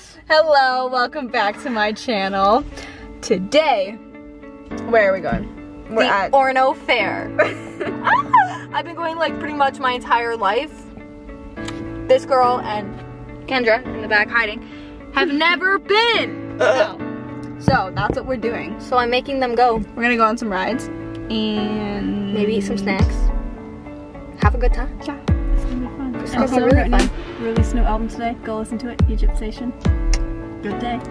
Hello, welcome back to my channel. Today, where are we going? We're at Orono Fair. I've been going like pretty much my entire life. This girl and Kendra in the back hiding have never been. So that's what we're doing. So I'm making them go. We're gonna go on some rides and maybe eat some snacks. Have a good time. Yeah, it's gonna be fun. It's gonna be really fun. Released a new album today. Go listen to it. Egypt Station. Good day.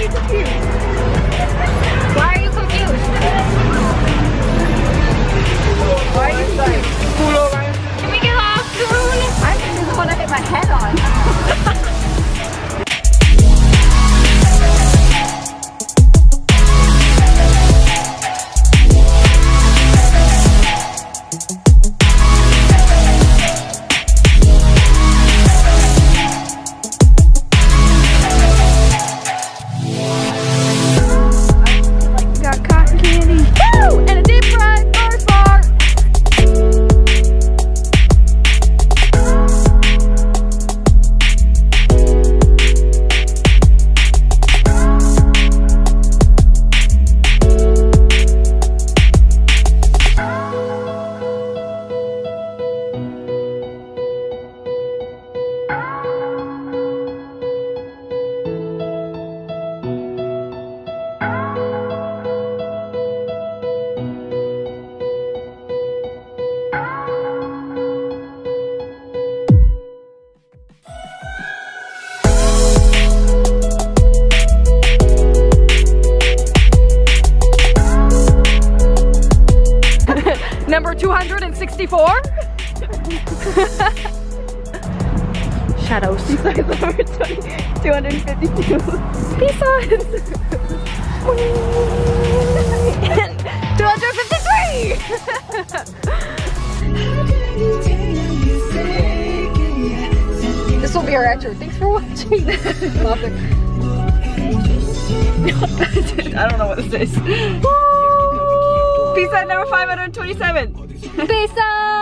you confused? Why are you confused? Why are you confused? Can we get off soon? I just want to hit my head on. Number 264. Shadows. 252. Peace out. 253. This will be our outro. Thanks for watching. I don't know what this is. Peace out, number 527. Peace out.